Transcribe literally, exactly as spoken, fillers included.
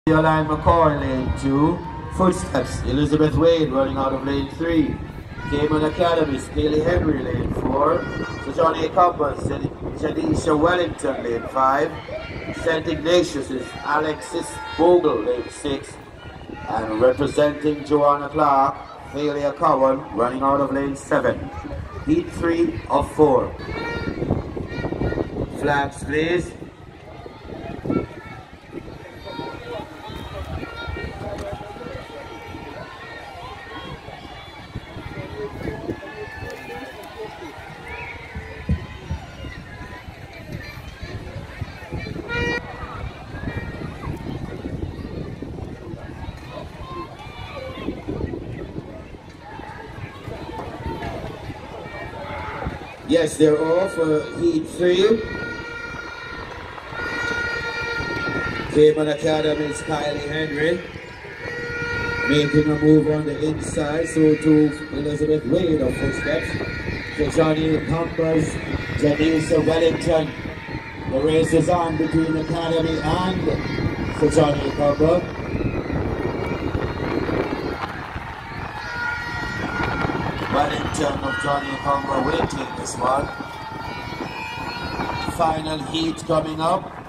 Line McCoy, lane two. Footsteps, Elizabeth Wade running out of lane three. Cayman Academy, Staley Henry, lane four. Sir Johnny Compass, Janisha Wellington, lane five. Saint Ignatius is Alexis Bogle, lane six. And representing Joanna Clark, Thalia Cowan, running out of lane seven. Heat three of four. Flags, please. Yes, they're off for heat three. Cayman Academy's Kylie Henry making a move on the inside, so to Elizabeth Wade of Footsteps. So Johnny Compass, Janisa Wellington. The race is on between Academy and Sir Johnny Compass. Wellington of Johnny Compass will take this one. Final heat coming up.